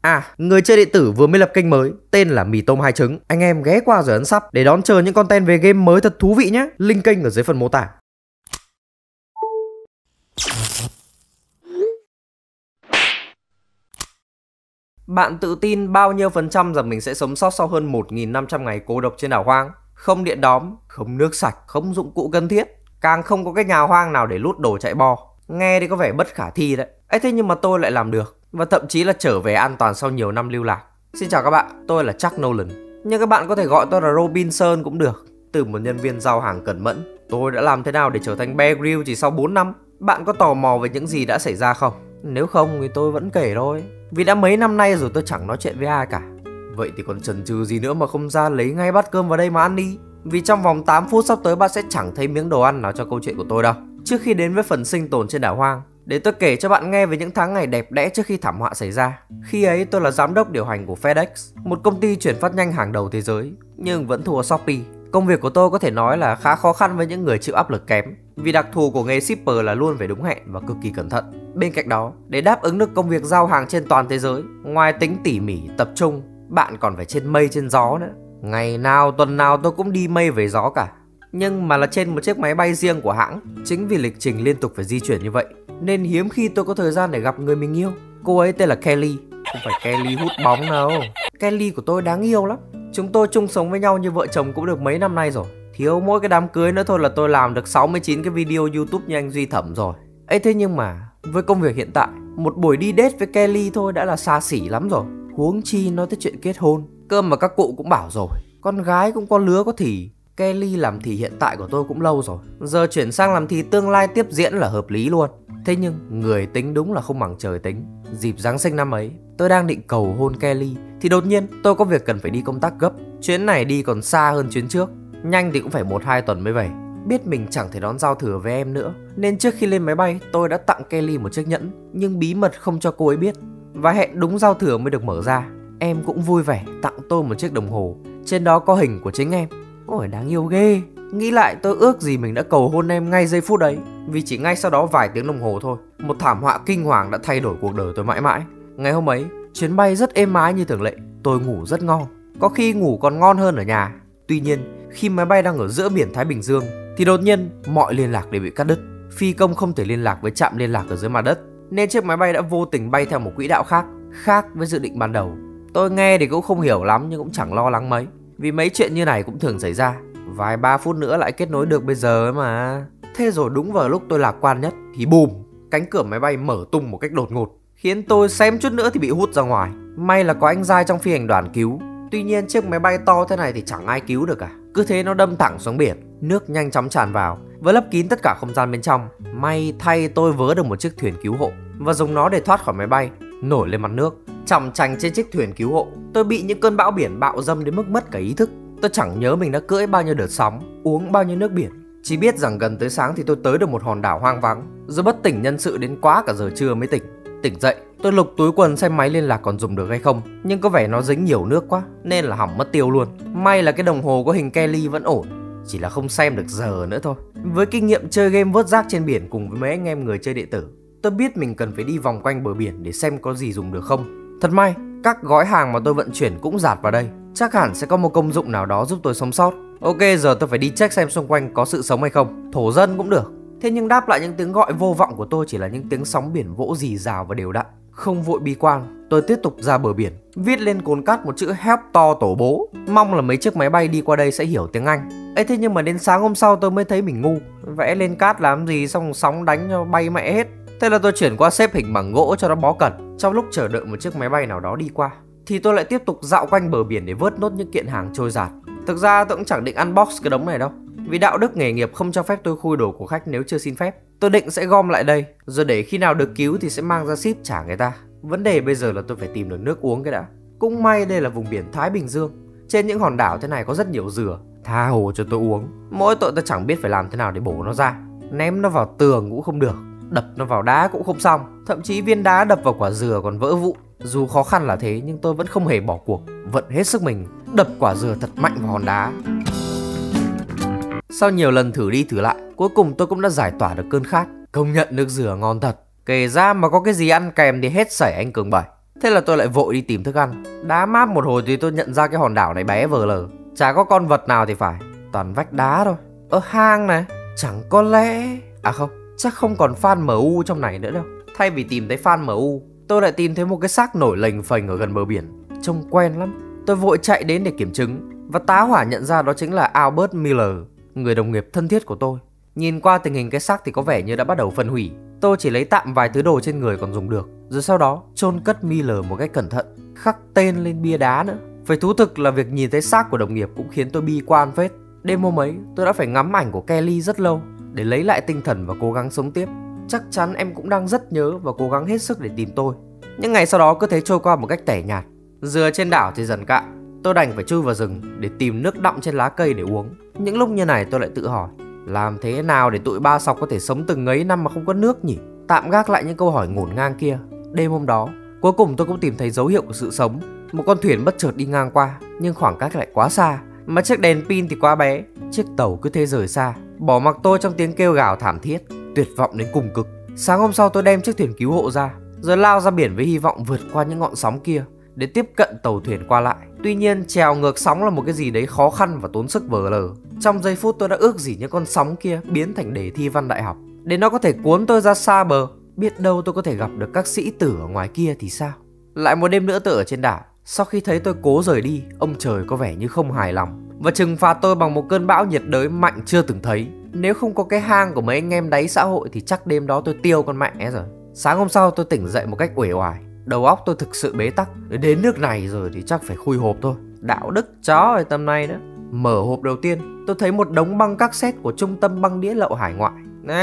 À, người chơi điện tử vừa mới lập kênh mới tên là Mì Tôm Hai Trứng. Anh em ghé qua rồi ấn sub để đón chờ những content về game mới thật thú vị nhé. Link kênh ở dưới phần mô tả. Bạn tự tin bao nhiêu phần trăm rằng mình sẽ sống sót sau hơn 1.500 ngày cô độc trên đảo hoang? Không điện đóm, không nước sạch, không dụng cụ cần thiết, càng không có cái nhà hoang nào để lút đồ chạy bo. Nghe thì có vẻ bất khả thi đấy. Ấy thế nhưng mà tôi lại làm được, và thậm chí là trở về an toàn sau nhiều năm lưu lạc. Xin chào các bạn, tôi là Chuck Nolan, nhưng các bạn có thể gọi tôi là Robinson cũng được. Từ một nhân viên giao hàng cẩn mẫn, tôi đã làm thế nào để trở thành Bear Grylls chỉ sau 4 năm? Bạn có tò mò về những gì đã xảy ra không? Nếu không thì tôi vẫn kể thôi, vì đã mấy năm nay rồi tôi chẳng nói chuyện với ai cả. Vậy thì còn chần chừ gì nữa mà không ra lấy ngay bát cơm vào đây mà ăn đi. Vì trong vòng 8 phút sắp tới bạn sẽ chẳng thấy miếng đồ ăn nào cho câu chuyện của tôi đâu. Trước khi đến với phần sinh tồn trên đảo hoang, để tôi kể cho bạn nghe về những tháng ngày đẹp đẽ trước khi thảm họa xảy ra. Khi ấy tôi là giám đốc điều hành của FedEx, một công ty chuyển phát nhanh hàng đầu thế giới, nhưng vẫn thua Shopee. Công việc của tôi có thể nói là khá khó khăn với những người chịu áp lực kém, vì đặc thù của nghề shipper là luôn phải đúng hẹn và cực kỳ cẩn thận. Bên cạnh đó, để đáp ứng được công việc giao hàng trên toàn thế giới, ngoài tính tỉ mỉ, tập trung, bạn còn phải trên mây trên gió nữa. Ngày nào tuần nào tôi cũng đi mây về gió cả, nhưng mà là trên một chiếc máy bay riêng của hãng. Chính vì lịch trình liên tục phải di chuyển như vậy nên hiếm khi tôi có thời gian để gặp người mình yêu. Cô ấy tên là Kelly, không phải Kelly hút bóng đâu. Kelly của tôi đáng yêu lắm. Chúng tôi chung sống với nhau như vợ chồng cũng được mấy năm nay rồi. Thiếu mỗi cái đám cưới nữa thôi là tôi làm được 69 cái video YouTube như anh Duy Thẩm rồi. Ấy thế nhưng mà với công việc hiện tại, một buổi đi date với Kelly thôi đã là xa xỉ lắm rồi, huống chi nói tới chuyện kết hôn. Cơ mà các cụ cũng bảo rồi, con gái cũng có lứa có thì. Kelly làm thì hiện tại của tôi cũng lâu rồi, giờ chuyển sang làm thì tương lai tiếp diễn là hợp lý luôn. Thế nhưng người tính đúng là không bằng trời tính. Dịp Giáng sinh năm ấy, tôi đang định cầu hôn Kelly thì đột nhiên tôi có việc cần phải đi công tác gấp. Chuyến này đi còn xa hơn chuyến trước, nhanh thì cũng phải 1-2 tuần mới về. Biết mình chẳng thể đón giao thừa với em nữa, nên trước khi lên máy bay tôi đã tặng Kelly một chiếc nhẫn, nhưng bí mật không cho cô ấy biết, và hẹn đúng giao thừa mới được mở ra. Em cũng vui vẻ tặng tôi một chiếc đồng hồ, trên đó có hình của chính em. Ôi đáng yêu ghê. Nghĩ lại tôi ước gì mình đã cầu hôn em ngay giây phút ấy, vì chỉ ngay sau đó vài tiếng đồng hồ thôi, một thảm họa kinh hoàng đã thay đổi cuộc đời tôi mãi mãi. Ngày hôm ấy, chuyến bay rất êm ái như thường lệ, tôi ngủ rất ngon, có khi ngủ còn ngon hơn ở nhà. Tuy nhiên, khi máy bay đang ở giữa biển Thái Bình Dương thì đột nhiên mọi liên lạc đều bị cắt đứt. Phi công không thể liên lạc với trạm liên lạc ở dưới mặt đất, nên chiếc máy bay đã vô tình bay theo một quỹ đạo khác với dự định ban đầu. Tôi nghe thì cũng không hiểu lắm nhưng cũng chẳng lo lắng mấy, vì mấy chuyện như này cũng thường xảy ra. Vài 3 phút nữa lại kết nối được bây giờ ấy mà. Thế rồi đúng vào lúc tôi lạc quan nhất thì bùm, cánh cửa máy bay mở tung một cách đột ngột, khiến tôi xém chút nữa thì bị hút ra ngoài. May là có anh giai trong phi hành đoàn cứu. Tuy nhiên chiếc máy bay to thế này thì chẳng ai cứu được cả. Cứ thế nó đâm thẳng xuống biển, nước nhanh chóng tràn vào và lấp kín tất cả không gian bên trong. May thay tôi vớ được một chiếc thuyền cứu hộ và dùng nó để thoát khỏi máy bay, nổi lên mặt nước. Chòng chành trên chiếc thuyền cứu hộ, tôi bị những cơn bão biển bạo dâm đến mức mất cả ý thức. Tôi chẳng nhớ mình đã cưỡi bao nhiêu đợt sóng, uống bao nhiêu nước biển. Chỉ biết rằng gần tới sáng thì tôi tới được một hòn đảo hoang vắng, rồi bất tỉnh nhân sự đến quá cả giờ trưa mới tỉnh. Tỉnh dậy, tôi lục túi quần xem máy liên lạc còn dùng được hay không, nhưng có vẻ nó dính nhiều nước quá nên là hỏng mất tiêu luôn. May là cái đồng hồ có hình Kelly vẫn ổn, chỉ là không xem được giờ nữa thôi. Với kinh nghiệm chơi game vớt rác trên biển cùng với mấy anh em người chơi điện tử, tôi biết mình cần phải đi vòng quanh bờ biển để xem có gì dùng được không. Thật may, các gói hàng mà tôi vận chuyển cũng dạt vào đây, chắc hẳn sẽ có một công dụng nào đó giúp tôi sống sót. Ok, giờ tôi phải đi check xem xung quanh có sự sống hay không, thổ dân cũng được. Thế nhưng đáp lại những tiếng gọi vô vọng của tôi chỉ là những tiếng sóng biển vỗ rì rào và đều đặn. Không vội bi quan, tôi tiếp tục ra bờ biển, viết lên cồn cát một chữ help to tổ bố, mong là mấy chiếc máy bay đi qua đây sẽ hiểu tiếng Anh. Ấy thế nhưng mà đến sáng hôm sau tôi mới thấy mình ngu, vẽ lên cát làm gì xong sóng đánh cho bay mẹ hết. Thế là tôi chuyển qua xếp hình bằng gỗ cho nó bó cẩn. Trong lúc chờ đợi một chiếc máy bay nào đó đi qua thì tôi lại tiếp tục dạo quanh bờ biển để vớt nốt những kiện hàng trôi dạt. Thực ra tôi cũng chẳng định unbox cái đống này đâu, vì đạo đức nghề nghiệp không cho phép tôi khui đồ của khách nếu chưa xin phép. Tôi định sẽ gom lại đây, rồi để khi nào được cứu thì sẽ mang ra ship trả người ta. Vấn đề bây giờ là tôi phải tìm được nước uống cái đã. Cũng may đây là vùng biển Thái Bình Dương, trên những hòn đảo thế này có rất nhiều dừa, tha hồ cho tôi uống. Mỗi tội tôi chẳng biết phải làm thế nào để bổ nó ra. Ném nó vào tường cũng không được, đập nó vào đá cũng không xong, thậm chí viên đá đập vào quả dừa còn vỡ vụn. Dù khó khăn là thế nhưng tôi vẫn không hề bỏ cuộc, vận hết sức mình đập quả dừa thật mạnh vào hòn đá. Sau nhiều lần thử đi thử lại, cuối cùng tôi cũng đã giải tỏa được cơn khát. Công nhận nước dừa ngon thật, kể ra mà có cái gì ăn kèm thì hết sảy anh Cường Bảy. Thế là tôi lại vội đi tìm thức ăn. Đá máp một hồi thì tôi nhận ra cái hòn đảo này bé vờ lờ, chả có con vật nào thì phải, toàn vách đá thôi. Hang này, chẳng có lẽ... À không, chắc không còn fan MU trong này nữa đâu. Thay vì tìm thấy fan MU, tôi lại tìm thấy một cái xác nổi lềnh phềnh ở gần bờ biển. Trông quen lắm. Tôi vội chạy đến để kiểm chứng, và tá hỏa nhận ra đó chính là Albert Miller, người đồng nghiệp thân thiết của tôi. Nhìn qua tình hình cái xác thì có vẻ như đã bắt đầu phân hủy. Tôi chỉ lấy tạm vài thứ đồ trên người còn dùng được, rồi sau đó chôn cất Miller một cách cẩn thận, khắc tên lên bia đá nữa. Phải thú thực là việc nhìn thấy xác của đồng nghiệp cũng khiến tôi bi quan phết. Đêm hôm ấy tôi đã phải ngắm ảnh của Kelly rất lâu để lấy lại tinh thần và cố gắng sống tiếp. Chắc chắn em cũng đang rất nhớ và cố gắng hết sức để tìm tôi. Những ngày sau đó cứ thế trôi qua một cách tẻ nhạt. Dừa trên đảo thì dần cạn, tôi đành phải chui vào rừng để tìm nước đọng trên lá cây để uống. Những lúc như này tôi lại tự hỏi, làm thế nào để tụi ba sọc có thể sống từng ấy năm mà không có nước nhỉ? Tạm gác lại những câu hỏi ngổn ngang kia. Đêm hôm đó, cuối cùng tôi cũng tìm thấy dấu hiệu của sự sống. Một con thuyền bất chợt đi ngang qua, nhưng khoảng cách lại quá xa, mà chiếc đèn pin thì quá bé. Chiếc tàu cứ thế rời xa, bỏ mặc tôi trong tiếng kêu gào thảm thiết, tuyệt vọng đến cùng cực. Sáng hôm sau tôi đem chiếc thuyền cứu hộ ra, rồi lao ra biển với hy vọng vượt qua những ngọn sóng kia để tiếp cận tàu thuyền qua lại. Tuy nhiên trèo ngược sóng là một cái gì đấy khó khăn và tốn sức vờ lờ. Trong giây phút tôi đã ước gì những con sóng kia biến thành đề thi văn đại học, để nó có thể cuốn tôi ra xa bờ. Biết đâu tôi có thể gặp được các sĩ tử ở ngoài kia thì sao. Lại một đêm nữa tôi ở trên đảo. Sau khi thấy tôi cố rời đi, ông trời có vẻ như không hài lòng và trừng phạt tôi bằng một cơn bão nhiệt đới mạnh chưa từng thấy. Nếu không có cái hang của mấy anh em đáy xã hội thì chắc đêm đó tôi tiêu con mẹ rồi. Sáng hôm sau tôi tỉnh dậy một cách uể oải. Đầu óc tôi thực sự bế tắc. Đến nước này rồi thì chắc phải khui hộp thôi. Đạo đức chó ở tầm này nữa. Mở hộp đầu tiên, tôi thấy một đống băng cassette của Trung tâm băng đĩa lậu hải ngoại.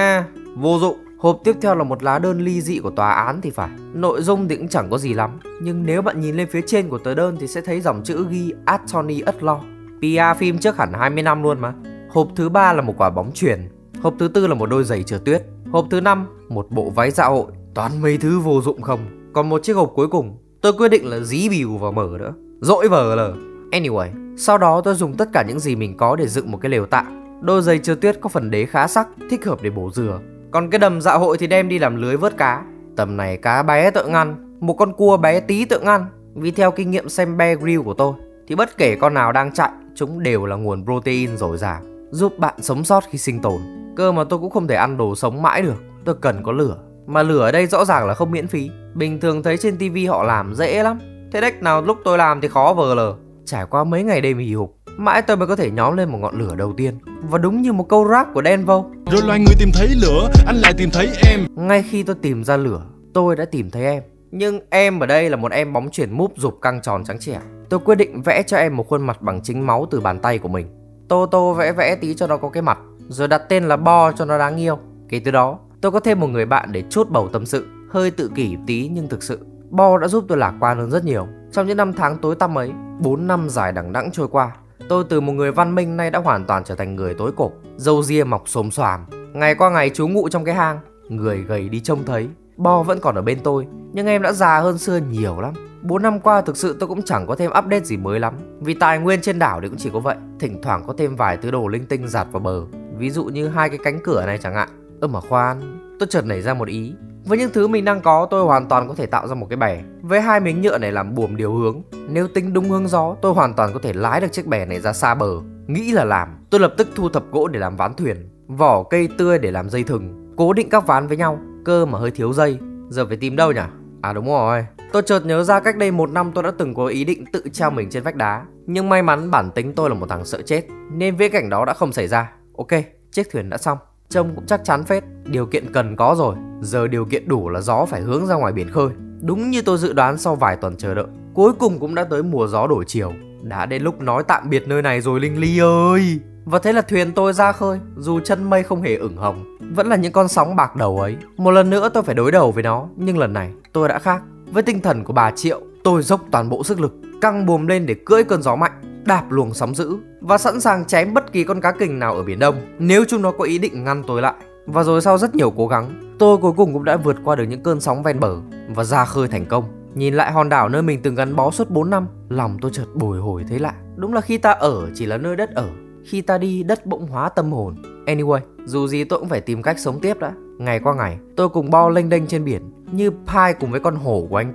Vô dụng. Hộp tiếp theo là một lá đơn ly dị của tòa án thì phải. Nội dung thì cũng chẳng có gì lắm, nhưng nếu bạn nhìn lên phía trên của tờ đơn thì sẽ thấy dòng chữ ghi Attorney at Law. PR phim trước hẳn 20 năm luôn mà. Hộp thứ 3 là một quả bóng chuyền. Hộp thứ 4 là một đôi giày trượt tuyết. Hộp thứ 5 một bộ váy dạ hội. Toàn mấy thứ vô dụng không. Còn một chiếc hộp cuối cùng tôi quyết định là dí bìu và mở nữa. Dỗi vờ lờ. Anyway, sau đó tôi dùng tất cả những gì mình có để dựng một cái lều tạm. Đôi giày trượt tuyết có phần đế khá sắc, thích hợp để bổ dừa. Còn cái đầm dạ hội thì đem đi làm lưới vớt cá. Tầm này cá bé tự ngăn, một con cua bé tí tự ngăn. Vì theo kinh nghiệm xem Bear Grylls của tôi thì bất kể con nào đang chạy, chúng đều là nguồn protein dồi dào, giúp bạn sống sót khi sinh tồn. Cơ mà tôi cũng không thể ăn đồ sống mãi được, tôi cần có lửa. Mà lửa ở đây rõ ràng là không miễn phí. Bình thường thấy trên tivi họ làm dễ lắm, thế đếch nào lúc tôi làm thì khó vờ lờ. Trải qua mấy ngày đêm hì hục, mãi tôi mới có thể nhóm lên một ngọn lửa đầu tiên. Và đúng như một câu rap của Đen Vâu, rồi loài người tìm thấy lửa, anh lại tìm thấy em. Ngay khi tôi tìm ra lửa, tôi đã tìm thấy em. Nhưng em ở đây là một em bóng chuyền múp rụp căng tròn trắng trẻo. Tôi quyết định vẽ cho em một khuôn mặt bằng chính máu từ bàn tay của mình. Tô vẽ tí cho nó có cái mặt, rồi đặt tên là Bo cho nó đáng yêu. Kể từ đó, tôi có thêm một người bạn để chốt bầu tâm sự. Hơi tự kỷ tí nhưng thực sự Bo đã giúp tôi lạc quan hơn rất nhiều. Trong những năm tháng tối tăm ấy, 4 năm dài đằng đẵng trôi qua, tôi từ một người văn minh nay đã hoàn toàn trở thành người tối cộp, râu ria mọc xồm xoàm. Ngày qua ngày trú ngụ trong cái hang, người gầy đi trông thấy. Bo vẫn còn ở bên tôi, nhưng em đã già hơn xưa nhiều lắm. 4 năm qua thực sự tôi cũng chẳng có thêm update gì mới lắm, vì tài nguyên trên đảo thì cũng chỉ có vậy. Thỉnh thoảng có thêm vài thứ đồ linh tinh dạt vào bờ, ví dụ như 2 cái cánh cửa này chẳng hạn. Mà khoan, tôi chợt nảy ra một ý. Với những thứ mình đang có, tôi hoàn toàn có thể tạo ra một cái bè với 2 miếng nhựa này làm buồm điều hướng. Nếu tính đúng hướng gió, tôi hoàn toàn có thể lái được chiếc bè này ra xa bờ. Nghĩ là làm, tôi lập tức thu thập gỗ để làm ván thuyền, vỏ cây tươi để làm dây thừng, cố định các ván với nhau. Cơ mà hơi thiếu dây, giờ phải tìm đâu nhỉ? À đúng rồi, tôi chợt nhớ ra cách đây 1 năm tôi đã từng có ý định tự treo mình trên vách đá. Nhưng may mắn bản tính tôi là một thằng sợ chết, nên viễn cảnh đó đã không xảy ra. Ok, chiếc thuyền đã xong, trông cũng chắc chắn phết. Điều kiện cần có rồi, giờ điều kiện đủ là gió phải hướng ra ngoài biển khơi. Đúng như tôi dự đoán, sau vài tuần chờ đợi, cuối cùng cũng đã tới mùa gió đổi chiều. Đã đến lúc nói tạm biệt nơi này rồi Linh Ly ơi. Và thế là thuyền tôi ra khơi, dù chân mây không hề ửng hồng, vẫn là những con sóng bạc đầu ấy. Một lần nữa tôi phải đối đầu với nó, nhưng lần này tôi đã khác. Với tinh thần của bà Triệu, tôi dốc toàn bộ sức lực, căng buồm lên để cưỡi cơn gió mạnh, đạp luồng sóng dữ và sẵn sàng chém bất kỳ con cá kình nào ở biển Đông nếu chúng nó có ý định ngăn tôi lại. Và rồi sau rất nhiều cố gắng, tôi cuối cùng cũng đã vượt qua được những cơn sóng ven bờ và ra khơi thành công. Nhìn lại hòn đảo nơi mình từng gắn bó suốt 4 năm, lòng tôi chợt bồi hồi thấy lạ. Đúng là khi ta ở chỉ là nơi đất ở, khi ta đi đất bỗng hóa tâm hồn. Anyway, dù gì tôi cũng phải tìm cách sống tiếp đã. Ngày qua ngày, tôi cùng Bo lênh đênh trên biển như Pi cùng với con hổ của anh ta.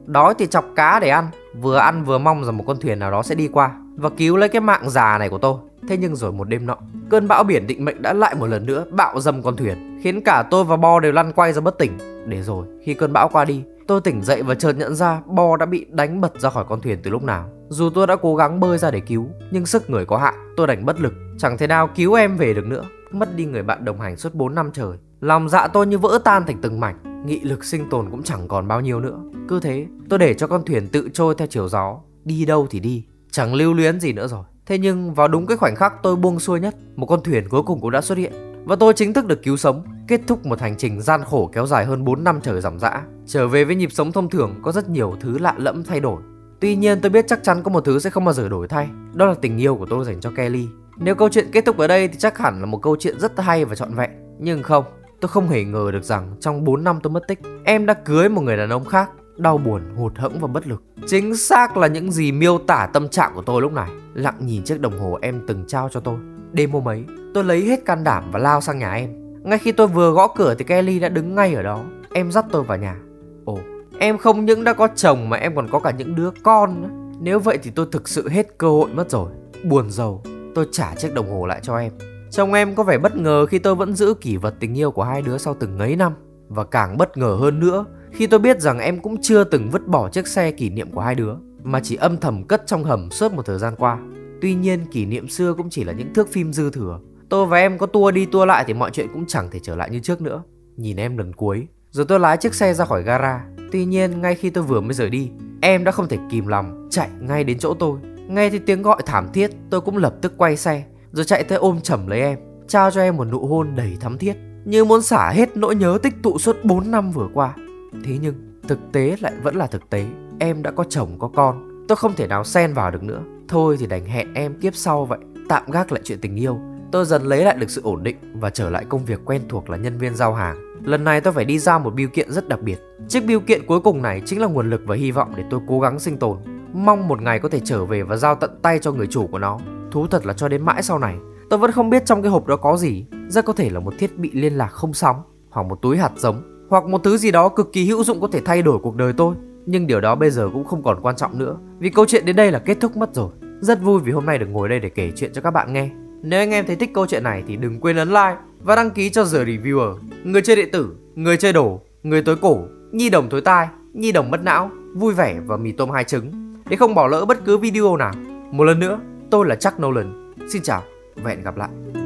Đói thì chọc cá để ăn vừa mong rằng một con thuyền nào đó sẽ đi qua và cứu lấy cái mạng già này của tôi. Thế nhưng rồi một đêm nọ, cơn bão biển định mệnh đã lại một lần nữa bạo dâm con thuyền, khiến cả tôi và Bo đều lăn quay ra bất tỉnh. Để rồi khi cơn bão qua đi, tôi tỉnh dậy và chợt nhận ra Bo đã bị đánh bật ra khỏi con thuyền từ lúc nào. Dù tôi đã cố gắng bơi ra để cứu, nhưng sức người có hạn, tôi đành bất lực, chẳng thể nào cứu em về được nữa. Mất đi người bạn đồng hành suốt 4 năm trời, lòng dạ tôi như vỡ tan thành từng mảnh, nghị lực sinh tồn cũng chẳng còn bao nhiêu nữa. Cứ thế, tôi để cho con thuyền tự trôi theo chiều gió, đi đâu thì đi, chẳng lưu luyến gì nữa rồi. Thế nhưng vào đúng cái khoảnh khắc tôi buông xuôi nhất, một con thuyền cuối cùng cũng đã xuất hiện và tôi chính thức được cứu sống, kết thúc một hành trình gian khổ kéo dài hơn 4 năm trời dòng dã. Trở về với nhịp sống thông thường, có rất nhiều thứ lạ lẫm thay đổi. Tuy nhiên tôi biết chắc chắn có một thứ sẽ không bao giờ đổi thay, đó là tình yêu của tôi dành cho Kelly. Nếu câu chuyện kết thúc ở đây thì chắc hẳn là một câu chuyện rất hay và trọn vẹn. Nhưng không, tôi không hề ngờ được rằng trong 4 năm tôi mất tích, em đã cưới một người đàn ông khác. Đau buồn, hụt hẫng và bất lực, chính xác là những gì miêu tả tâm trạng của tôi lúc này. Lặng nhìn chiếc đồng hồ em từng trao cho tôi. Đêm hôm ấy, tôi lấy hết can đảm và lao sang nhà em. Ngay khi tôi vừa gõ cửa thì Kelly đã đứng ngay ở đó. Em dắt tôi vào nhà. Ồ, em không những đã có chồng mà em còn có cả những đứa con nữa. Nếu vậy thì tôi thực sự hết cơ hội mất rồi. Buồn rầu, tôi trả chiếc đồng hồ lại cho em. Chồng em có vẻ bất ngờ khi tôi vẫn giữ kỷ vật tình yêu của hai đứa sau từng ấy năm. Và càng bất ngờ hơn nữa khi tôi biết rằng em cũng chưa từng vứt bỏ chiếc xe kỷ niệm của hai đứa, mà chỉ âm thầm cất trong hầm suốt một thời gian qua. Tuy nhiên kỷ niệm xưa cũng chỉ là những thước phim dư thừa. Tôi và em có tua đi tua lại thì mọi chuyện cũng chẳng thể trở lại như trước nữa. Nhìn em lần cuối, rồi tôi lái chiếc xe ra khỏi gara. Tuy nhiên ngay khi tôi vừa mới rời đi, em đã không thể kìm lòng chạy ngay đến chỗ tôi. Nghe thấy tiếng gọi thảm thiết, tôi cũng lập tức quay xe, rồi chạy tới ôm chầm lấy em, trao cho em một nụ hôn đầy thắm thiết, như muốn xả hết nỗi nhớ tích tụ suốt 4 năm vừa qua. Thế nhưng thực tế lại vẫn là thực tế. Em đã có chồng có con, tôi không thể nào xen vào được nữa. Thôi thì đành hẹn em kiếp sau vậy. Tạm gác lại chuyện tình yêu. Tôi dần lấy lại được sự ổn định và trở lại công việc quen thuộc là nhân viên giao hàng. Lần này tôi phải đi giao một bưu kiện rất đặc biệt. Chiếc bưu kiện cuối cùng này chính là nguồn lực và hy vọng để tôi cố gắng sinh tồn, mong một ngày có thể trở về và giao tận tay cho người chủ của nó. Thú thật là cho đến mãi sau này, tôi vẫn không biết trong cái hộp đó có gì. Rất có thể là một thiết bị liên lạc không sóng, hoặc một túi hạt giống, hoặc một thứ gì đó cực kỳ hữu dụng có thể thay đổi cuộc đời tôi. Nhưng điều đó bây giờ cũng không còn quan trọng nữa, vì câu chuyện đến đây là kết thúc mất rồi. Rất vui vì hôm nay được ngồi đây để kể chuyện cho các bạn nghe. Nếu anh em thấy thích câu chuyện này thì đừng quên ấn like và đăng ký cho The Reviewer. Người chơi điện tử, người chơi đồ, người tối cổ, nhi đồng thối tai, nhi đồng mất não, vui vẻ và mì tôm 2 trứng, để không bỏ lỡ bất cứ video nào. Một lần nữa, tôi là Chuck Nolan. Xin chào và hẹn gặp lại.